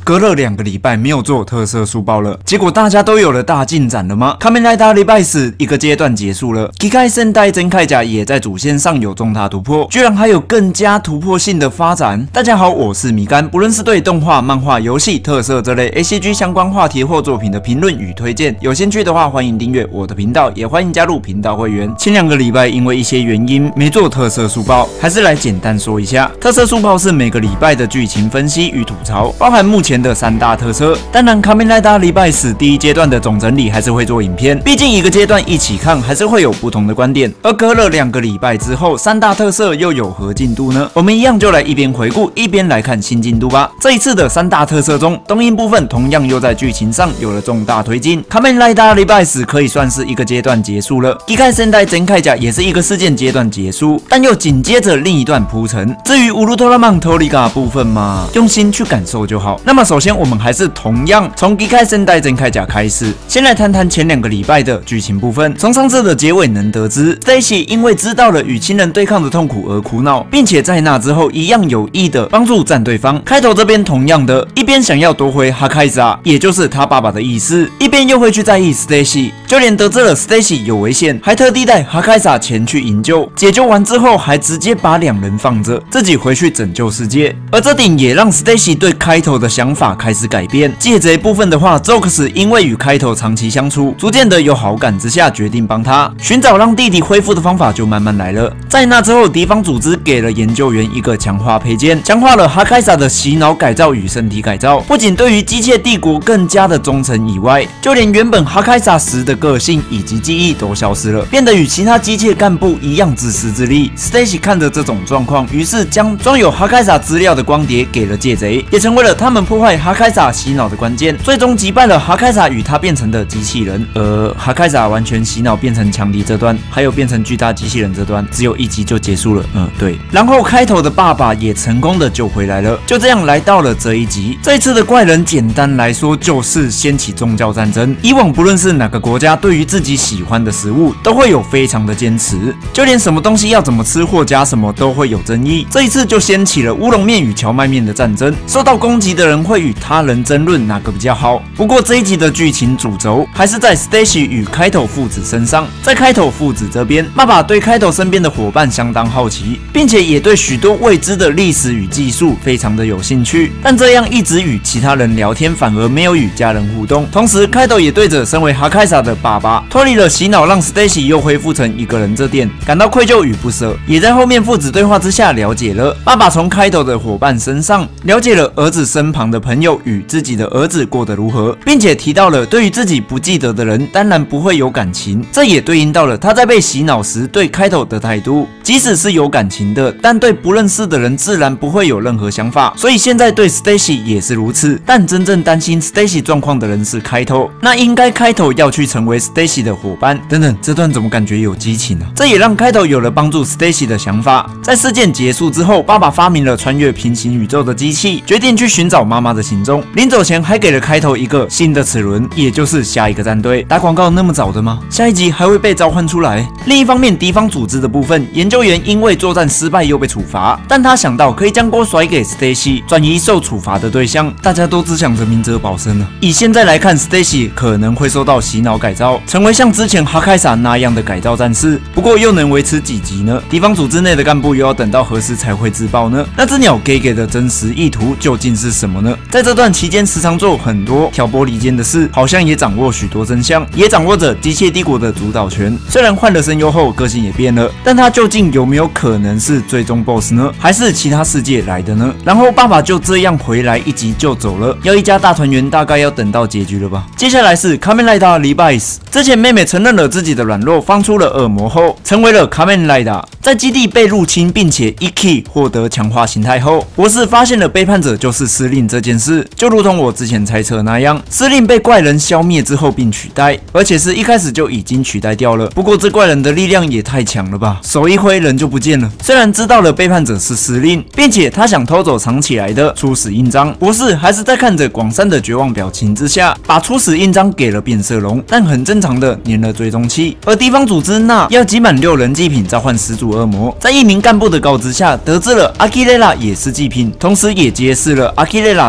隔了2个礼拜没有做特色书包了，结果大家都有了大进展了吗？ Kamen Rider Revice 一个阶段结束了，机械圣代真铠甲也在主线上有重大突破，居然还有更加突破性的发展。大家好，我是米干，不论是对动画、漫画、游戏、特色这类 ACG 相关话题或作品的评论与推荐，有兴趣的话欢迎订阅我的频道，也欢迎加入频道会员。前2个礼拜因为一些原因没做特色书包，还是来简单说一下。特色书包是每个礼拜的剧情分析与吐槽，包含目前的3大特色。当然 Kamen Rider Revice 第1阶段的总整理还是会做影片，毕竟一个阶段一起看还是会有不同的观点。而隔了2个礼拜之后，3大特色又有何进度呢？我们一样就来一边回顾一边来看新进度吧。这一次的3大特色中，东映部分同样又在剧情上有了重大推进。Kamen Rider Revice 可以算是一个阶段结束了，机械圣代真铠甲也是一个事件阶段结束，但又紧接着另一段铺陈。至于乌鲁特拉曼托利嘎部分嘛，用心去感受就好。那么首先我们还是同样从机械圣代真铠甲开始，先来谈谈前2个礼拜的剧情部分。从上次的结尾能得知 ，Stacy 因为知道了与亲人对抗的痛苦而苦恼，并且在那之后一样有意的帮助战对方。开头这边同样的，一边想要夺回哈开萨，也就是他爸爸的意识，一边又会去在意 Stacy， 就连得知了 Stacy 有危险，还特地带哈开萨前去营救。解救完之后，还直接把2人放着，自己回去拯救世界。而这点也让 Stacy 对开头的想法开始改变。借这一部分的话 ，Zox 因为与开头长期相处，逐渐的有好感之下，决定帮他寻找让弟弟恢复的方法，就慢慢来了。在那之后，敌方组织给了研究员一个强化配件，强化了哈开萨的洗脑改造与身体改造，不仅对于机械帝国更加的忠诚以外，就连原本哈开萨时的个性以及记忆都消失了，变得与其他机械干部一样自私自利。Stacy 看着这种状况，于是将装有哈开萨资料的光碟给了窃贼，也成为了他们破坏哈开萨洗脑的关键，最终击败了哈开萨与他变成的机器人。哈开萨完全洗脑变成强敌这段，还有变成巨大机器人这段，只有1集就结束了。对。然后开头的爸爸也成功的救回来了，就这样来到了这一集。这一次的怪人简单来说就是掀起宗教战争。以往不论是哪个国家，对于自己喜欢的食物都会有非常的坚持，就连什么东西要怎么吃或加什么都会有争议。这一次就掀起了乌龙面与荞麦面的战争，受到攻击的人会与他人争论哪个比较好。不过这一集的剧情主轴还是在 Stacy 与开头父子身上。在开头父子这边，爸爸对开头身边的伙伴相当好奇，并且也对许多未知的历史与技术非常的有兴趣，但这样一直与其他人聊天，反而没有与家人互动。同时开头也对着身为哈开萨的爸爸脱离了洗脑让 Stacy 又恢复成一个人这点感到愧疚与不舍，也在后面父子对话之下了解了爸爸从开头的伙伴身上了解了儿子身旁的朋友与自己的儿子过得如何，并且提到了对于自己不记得的人当然不会有感情，这也对应到了他在被洗脑时对开头的态度，即使是有感情的，但对不认识的人自然不会有任何想法，所以现在对 Stacy 也是如此。但真正担心 Stacy 状况的人是开头，那应该开头要去成为 Stacy 的伙伴等等。这段怎么感觉有激情呢？这也让开头有了帮助 Stacy 的想法。在事件结束之后，爸爸发明了穿越平行宇宙的机器，决定去寻找妈妈的行踪。临走前还给了开头一个新的齿轮，也就是下一个战队。打广告那么早的吗？下一集还会被召唤出来。另一方面，敌方组织的部分，研究员因为作战失败又被处罚，但他想到可以将锅甩给 Stacy， 转移受处罚的对象。大家都只想着明哲保身了。以现在来看 ，Stacy 可能会受到洗脑改造，成为像之前哈开萨那样的改造战士。不过又能维持几集呢？敌方组织内的干部又要等到何时才会自爆呢？那只鸟给的真实意图究竟是什么呢？在这段期间，时常做很多挑拨离间的事，好像也掌握许多真相，也掌握着机械帝国的主导权。虽然换了声优后个性也变了，但他究竟有没有可能是最终 BOSS 呢？还是其他世界来的呢？然后爸爸就这样回来一集就走了，要一家大团圆，大概要等到结局了吧？接下来是 Kamen Rider Revice。之前妹妹承认了自己的软弱，放出了恶魔后，成为了 Kamen Rider。在基地被入侵，并且 Iki 获得强化形态后，博士发现了背叛者就是司令这件事，就如同我之前猜测那样，司令被怪人消灭之后并取代，而且是一开始就已经取代掉了。不过这怪人的力量也太强了吧，手一挥人就不见了。虽然知道了背叛者是司令，并且他想偷走藏起来的初始印章，博士还是在看着广山的绝望表情之下，把初始印章给了变色龙，但很正常的粘了追踪器。而敌方组织那要集满6人祭品召唤始祖恶魔，在一名干部的告知下，得知了阿基雷拉也是祭品，同时也揭示了阿基雷拉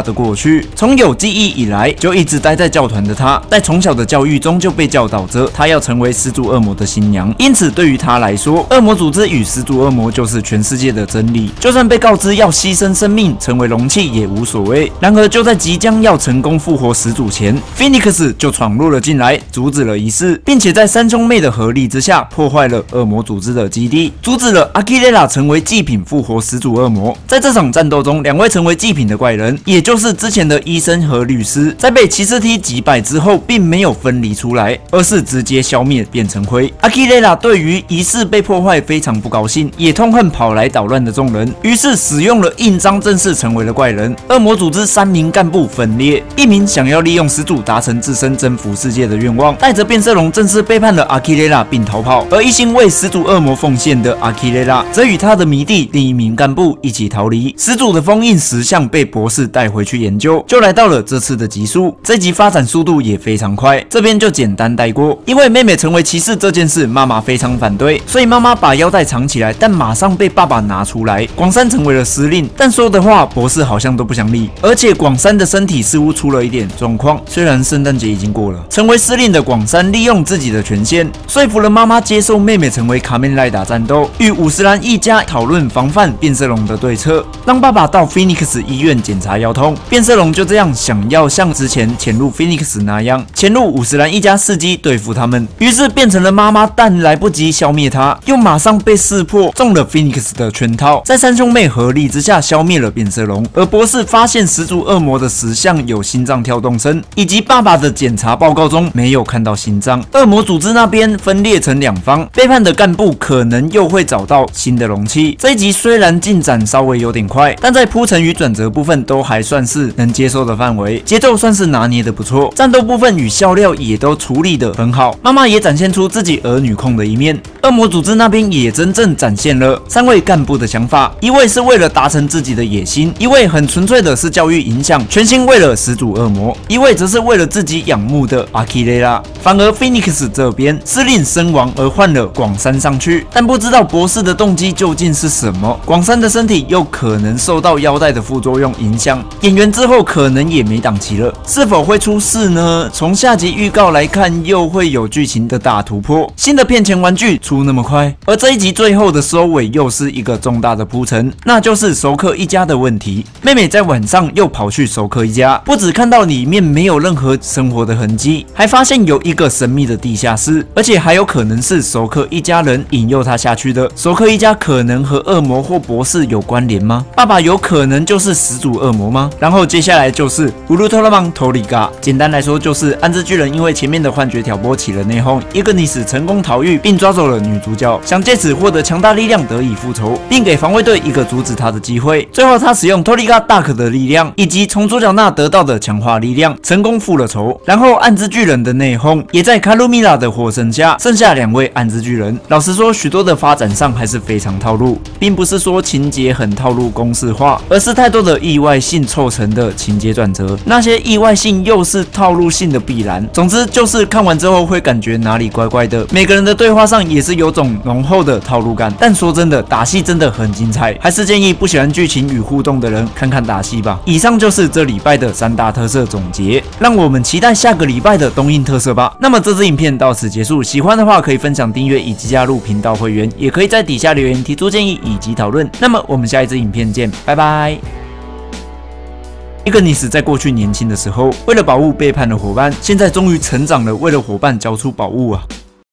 的过去。从有记忆以来，就一直待在教团的他，在从小的教育中就被教导着，他要成为始祖恶魔的新娘。因此，对于他来说，恶魔组织与始祖恶魔就是全世界的真理。就算被告知要牺牲生命成为容器也无所谓。然而，就在即将要成功复活始祖前，菲尼克斯就闯入了进来，阻止了仪式，并且在三兄妹的合力之下，破坏了恶魔组织的基地，阻止了阿基雷拉成为祭品复活始祖恶魔。在这场战斗中，两位成为祭品的怪人，也就是之前的医生和律师，在被骑士梯击败之后，并没有分离出来，而是直接消灭，变成灰。阿基雷拉对于仪式被破坏非常不高兴，也痛恨跑来捣乱的众人，于是使用了印章，正式成为了怪人。恶魔组织3名干部分裂，一名想要利用始祖达成自身征服世界的愿望，带着变色龙正式背叛了阿基雷拉并逃跑，而一心为始祖恶魔奉献的阿基雷拉，则与他的迷弟另一名干部一起逃离。始祖的封印石像被博士带回去研究，就来到了这次的集数。这集发展速度也非常快，这边就简单带过。因为妹妹成为骑士这件事，妈妈非常反对，所以妈妈把腰带藏起来，但马上被爸爸拿出来。广山成为了司令，但说的话博士好像都不想理，而且广山的身体似乎出了一点状况。虽然圣诞节已经过了，成为司令的广山利用自己的权限，说服了妈妈接受妹妹成为卡面赖达战斗，与五十岚一家讨论防范变色龙的对策，让爸爸到 Phoenix 医院检查腰痛。变色龙就这样想要像之前潜入 Phoenix 那样，潜入五十岚一家伺机对付他们，于是变成了妈妈，但来不及消灭他，又马上被识破，中了 Phoenix 的圈套，在三兄妹合力之下消灭了变色龙。而博士发现始祖恶魔的石像有心脏跳动声，以及爸爸的检查报告中没有看到心脏。恶魔组织那边分裂成两方，背叛的干部可能又会找到新的容器。这一集虽然进展稍微有点快，但在铺陈与转折部分都还算是能接受的范围，节奏算是拿捏的不错，战斗部分与笑料也都处理得很好。妈妈也展现出自己儿女控的一面。恶魔组织那边也真正展现了3位干部的想法，一位是为了达成自己的野心，一位很纯粹的是教育影响，全心为了始祖恶魔，一位则是为了自己仰慕的阿基雷拉。反而 Phoenix 这边司令身亡而换了广山上去，但不知道博士的动机究竟是什么。广山的身体又可能受到腰带的副作用影响，演员之后可能也没档期了，是否会出事呢？从下集预告来看，又会有剧情的大突破。新的骗钱玩具出那么快，而这一集最后的收尾又是一个重大的铺陈，那就是熟客一家的问题。妹妹在晚上又跑去熟客一家，不只看到里面没有任何生活的痕迹，还发现有一个神秘的地下室，而且还有可能是熟客一家人引诱她下去的。熟客一家可能和恶魔或博士有关联吗？爸爸有可能就是始祖恶魔吗？然后接下来就是乌鲁特拉曼托里嘎，简单来说就是暗之巨人因为前面的幻觉挑拨起了内讧，伊格尼斯成功逃狱并抓走了女主角，想借此获得强大力量得以复仇，并给防卫队一个阻止他的机会。最后他使用托里嘎大可的力量以及从主角那得到的强化力量，成功复了仇。然后暗之巨人的内讧也在卡鲁米拉的获胜下，剩下2位暗之巨人。老实说，许多的发展上还是非常套路，并不是说情节很套路公式化，而是太多的意外性凑成的情节转折，那些意外性又是套路性的必然。总之就是看完之后会感觉哪里怪怪的，每个人的对话上也是有种浓厚的套路感。但说真的，打戏真的很精彩，还是建议不喜欢剧情与互动的人看看打戏吧。以上就是这礼拜的3大特色总结，让我们期待下个礼拜的东映特色吧。那么这支影片到此结束，喜欢的话可以分享、订阅以及加入频道会员，也可以在底下留言提出建议以及讨论。那么我们下一支影片见，拜拜。伊格尼斯在过去年轻的时候，为了宝物背叛了伙伴，现在终于成长了，为了伙伴交出宝物啊！